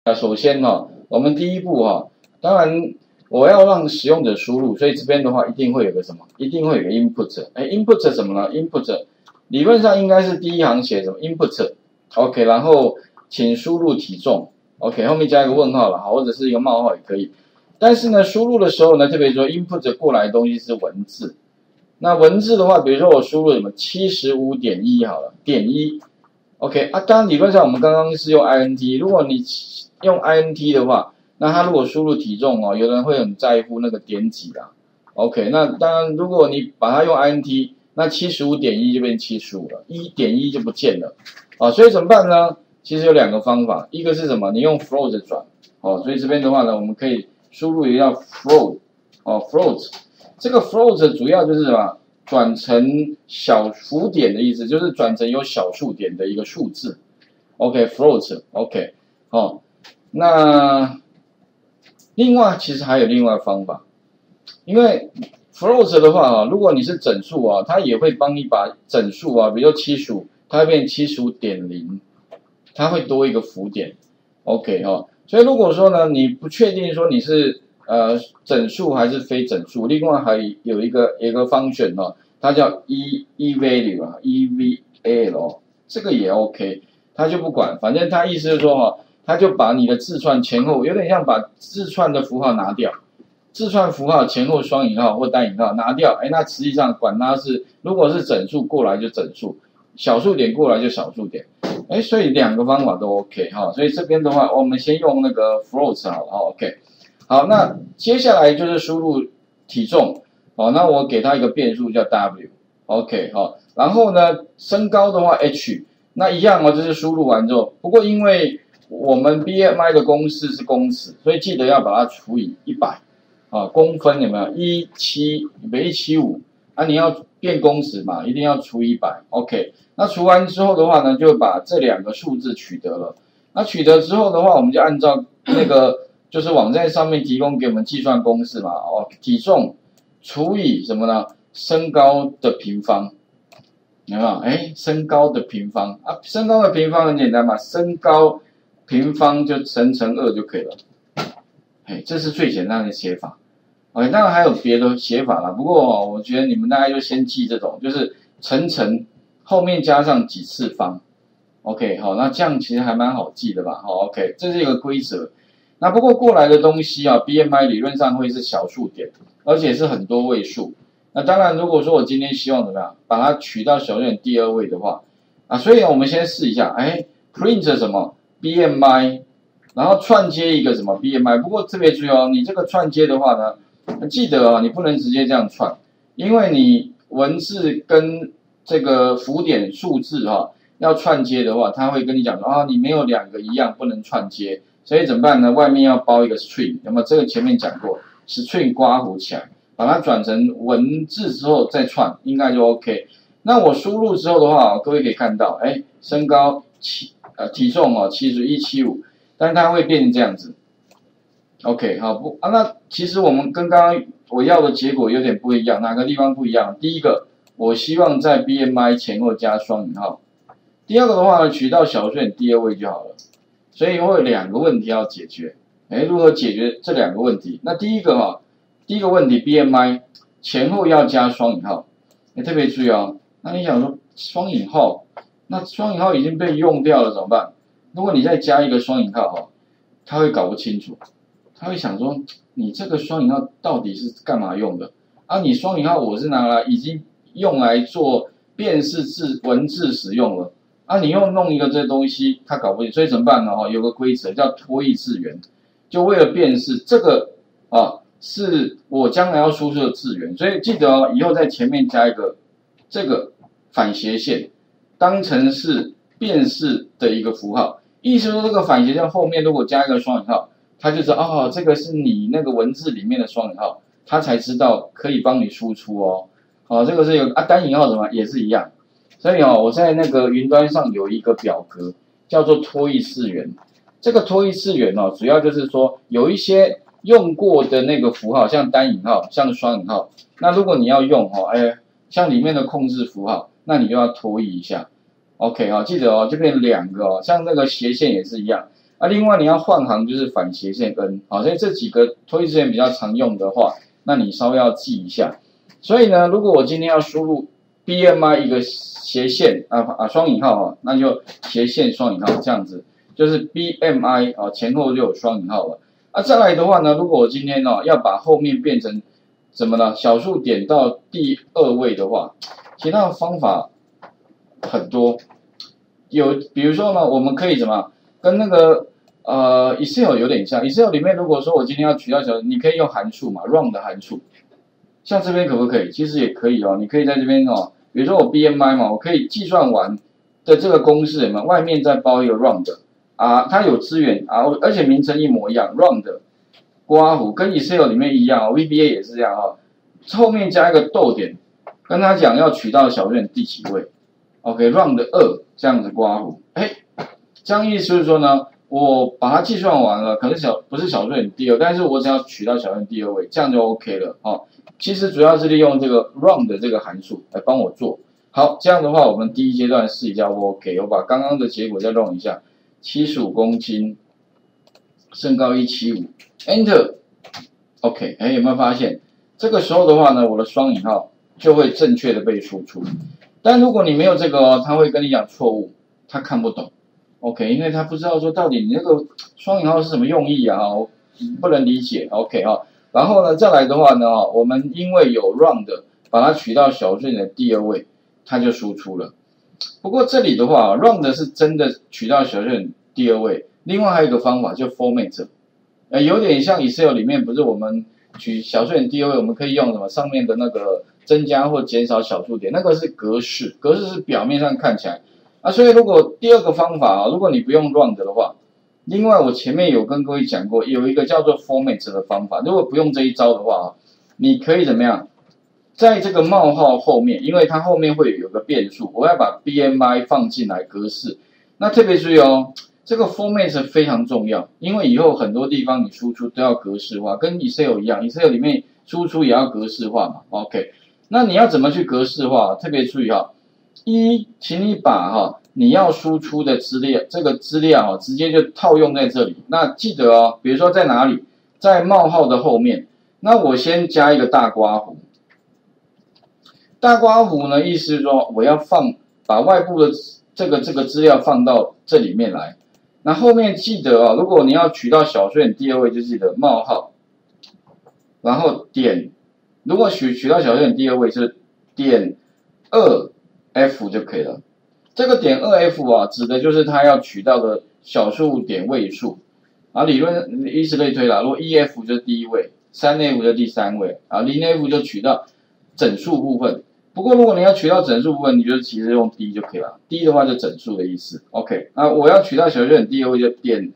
那首先我们第一步当然我要让使用者输入，所以这边的话一定会有个什么？一定会有个 input。input 什么呢 ？input 理论上应该是第一行写什么 input。OK， 然后请输入体重。OK， 后面加一个问号了，或者是一个冒号也可以。但是呢，输入的时候呢，特别说 input 过来的东西是文字。那文字的话，比如说我输入什么75.1好了，点1。OK 当然理论上我们刚刚是用 int， 如果你用 int 的话，那它如果输入体重有的人会很在乎那个点几啦。OK， 那当然如果你把它用 int， 那75.1就变75了，1.1就不见了所以怎么办呢？其实有两个方法，一个是什么？你用 float 转所以这边的话呢，我们可以输入一个叫 float。float 这个 float 主要就是什么？转成小浮点的意思，就是转成有小数点的一个数字。OK，float，OK，那另外其实还有另外方法，因为 float 的话如果你是整数它也会帮你把整数比如说75，它会变 75.0， 它会多一个浮点。OK 所以如果说呢，你不确定说你是整数还是非整数，另外还有一个function它叫 evalue， 这个也 OK， 它就不管，反正它意思就是说它就把你的字串前后，有点像把字串的符号拿掉，字串符号前后双引号或单引号拿掉，那实际上管它是如果是整数过来就整数，小数点过来就小数点，所以两个方法都 OK 所以这边的话，我们先用那个 float 好了OK。好，那接下来就是输入体重。那我给它一个变数叫 w，OK， 然后呢，身高的话 h， 那一样就是输入完之后，不过因为我们 BMI 的公式是公尺，所以记得要把它除以100，公分有没有175，你要变公尺嘛，一定要除以100，OK， 那除完之后的话呢，就把这两个数字取得了，那取得之后的话，我们就按照那个就是网站上面提供给我们计算公式嘛，体重除以什么呢？身高的平方，有没有？身高的平方身高的平方很简单嘛，身高平方就乘2就可以了。这是最简单的写法。当然还有别的写法啦，不过我觉得你们大概就先记这种，就是乘后面加上几次方。OK， 那这样其实还蛮好记的吧？OK， 这是一个规则。那不过过来的东西BMI 理论上会是小数点，而且是很多位数。那当然，如果说我今天希望怎么样，把它取到小数点第2位的话，所以我们先试一下，print 什么 BMI， 然后串接一个什么 BMI。不过特别注意你这个串接的话呢，记得你不能直接这样串，因为你文字跟这个浮点数字要串接的话，它会跟你讲说你没有两个一样不能串接。所以怎么办呢？外面要包一个 string， 那么这个前面讲过 ，string 刮弧起来，把它转成文字之后再串，应该就 OK。那我输入之后的话，各位可以看到，身高体重7175，但是它会变成这样子。OK， 好那其实我们跟刚刚我要的结果有点不一样，哪个地方不一样？第一个，我希望在 BMI 前后加双引号；第二个的话呢，取到小数点第2位就好了。所以会有两个问题要解决，如何解决这两个问题？那第一个问题 BMI 前后要加双引号，特别注意那你想说双引号，那双引号已经被用掉了怎么办？如果你再加一个双引号他会搞不清楚，他会想说你这个双引号到底是干嘛用的？你双引号我是拿来已经用来做辨识文字使用了。你又弄一个这东西，它搞不清，所以怎么办呢？有个规则叫脱异字元，就为了辨识这个是我将来要输出的字元，所以记得以后在前面加一个这个反斜线，当成是辨识的一个符号。意思说这个反斜线后面如果加一个双引号，它就知道这个是你那个文字里面的双引号，它才知道可以帮你输出这个是有单引号什么也是一样。所以我在那个云端上有一个表格叫做脱异次元，这个脱异次元主要就是说有一些用过的那个符号，像单引号、像双引号，那如果你要用像里面的控制符号，那你就要脱异一下。OK 记得就变2个像那个斜线也是一样啊，另外你要换行就是反斜线 N， 好，所以这几个推之前比较常用的话，那你稍微要记一下。所以呢，如果我今天要输入 BMI 一个斜线双引号啊，那就斜线双引号这样子，就是 BMI 啊前后就有双引号了。啊，再来的话呢，如果我今天要把后面变成怎么呢？小数点到第2位的话，其他的方法很多。比如说呢，我们可以怎么跟那个Excel 有点像。Excel 里面如果说我今天要取到小，你可以用函数嘛 ，run 的函数。像这边可不可以？其实也可以哦。你可以在这边比如说我 BMI 嘛，我可以计算完的这个公式，有没有？外面再包一个 run 的它有资源而且名称一模一样 ，run 的刮弧跟 Excel 里面一样VBA 也是这样后面加一个逗点，跟他讲要取到小数点第几位。OK，run 的2这样子刮弧，这样意思就是说呢，我把它计算完了，可能不是小数点第2，但是我只要取到小数点第2位，这样就 OK 了其实主要是利用这个 run 的这个函数来帮我做。好，这样的话，我们第一阶段试一下 OK， 我把刚刚的结果再 run 一下，75公斤，身高175 ，Enter， OK， 有没有发现？这个时候的话呢，我的双引号就会正确的被输出。但如果你没有这个他会跟你讲错误，他看不懂 ，OK， 因为他不知道说到底你那个双引号是什么用意不能理解 ，OK 然后呢，再来的话呢我们因为有 run 的，把它取到小数点的第2位，它就输出了。不过这里的话，run 的是真的取到小数点第2位，另外还有一个方法就 format，有点像 Excel 里面不是我们取小数点第2位，我们可以用什么上面的那个增加或减少小数点，那个是格式，格式是表面上看起来所以如果第2个方法如果你不用 run 的话，另外我前面有跟各位讲过，有一个叫做 format 的方法，如果不用这一招的话你可以怎么样？在这个冒号后面，因为它后面会有个变数，我要把 BMI 放进来格式。那特别注意这个 format 非常重要，因为以后很多地方你输出都要格式化，跟 Excel 一样 ，Excel 里面输出也要格式化嘛。OK， 那你要怎么去格式化？特别注意请你把你要输出的资料，这个资料直接就套用在这里。那记得比如说在哪里，在冒号的后面。那我先加一个大刮弧。大刮弧呢，意思是说我要把外部的这个资料放到这里面来。那后面记得如果你要取到小数点第2位，就记得冒号，然后点，如果取到小数点第2位是点2F 就可以了。这个点2F指的就是它要取到的小数点位数理论以此类推啦。如果 1F 就是第1位，3F 就第3位0F 就取到整数部分。不过如果你要取到整数部分，你就其实用 D 就可以了。D 的话就整数的意思。OK， 那我要取到小数点第2位就点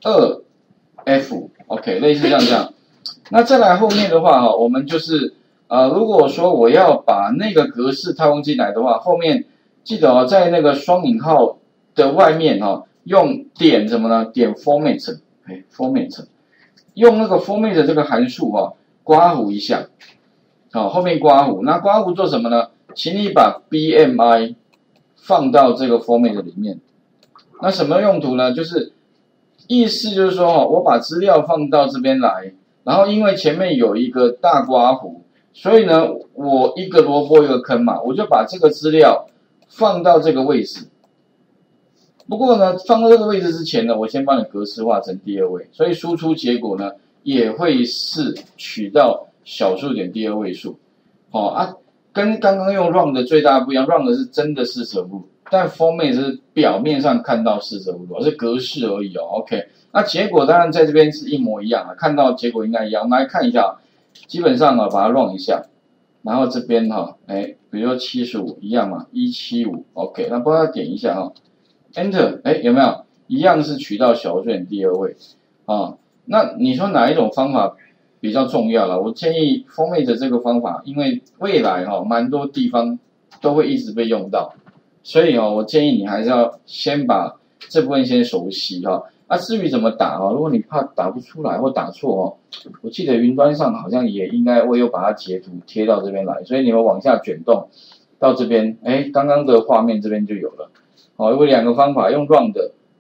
2F， OK， 类似这样。那再来后面的话我们就是如果说我要把那个格式套用进来的话，后面记得在那个双引号的外面用点什么呢？点 format， 用那个 format 这个函数刮弧一下。后面刮弧，那刮弧做什么呢？请你把 BMI 放到这个 format 里面。那什么用途呢？就是意思就是说我把资料放到这边来，然后因为前面有一个大刮弧，所以呢，我一个萝卜一个坑嘛，我就把这个资料放到这个位置。不过呢，放到这个位置之前呢，我先帮你格式化成第2位，所以输出结果呢也会是取到小数点第2位数，跟刚刚用 run 的最大不一样 ，run 的是真的四舍五入，但 format 是表面上看到四舍五入，是格式而已OK， 那结果当然在这边是一模一样的，看到结果应该一样。我们来看一下，基本上把它 run 一下，然后这边比如说75一样嘛，175 OK， 那帮它点一下Enter， 有没有一样是取到小数点第2位那你说哪一种方法比较重要了？我建议 format 这个方法，因为未来蛮多地方都会一直被用到，所以我建议你还是要先把这部分先熟悉至于怎么打如果你怕打不出来或打错我记得云端上好像也应该我有把它截图贴到这边来，所以你们往下卷动到这边，刚刚的画面这边就有了有2个方法，用 run 的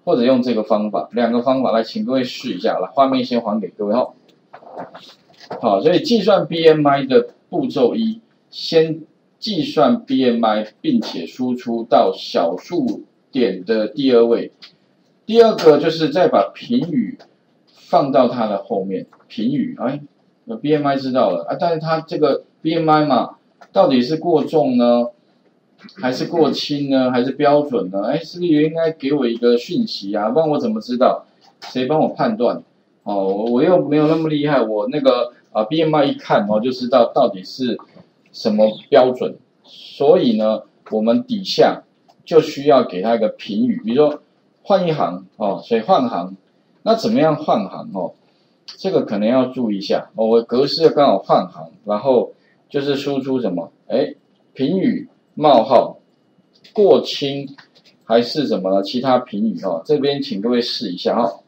或者用这个方法，两个方法来，请各位试一下。来，画面先还给各位哈。好，所以计算 BMI 的步骤一，先计算 BMI， 并且输出到小数点的第二位。第二个就是再把评语放到它的后面，评语，哎，BMI 知道了啊，但是它这个 BMI 嘛，到底是过重呢，还是过轻呢，还是标准呢？哎，是不是应该给我一个讯息啊？不然我怎么知道？谁帮我判断？哦，我又没有那么厉害，我那个BMI 一看就知道到底是什么标准。所以呢，我们底下就需要给它一个评语，比如说换一行哦，所以换行。那怎么样换行哦？这个可能要注意一下哦，我格式刚好换行，然后就是输出什么？哎，评语冒号过轻还是什么其他评语哦？这边请各位试一下哈。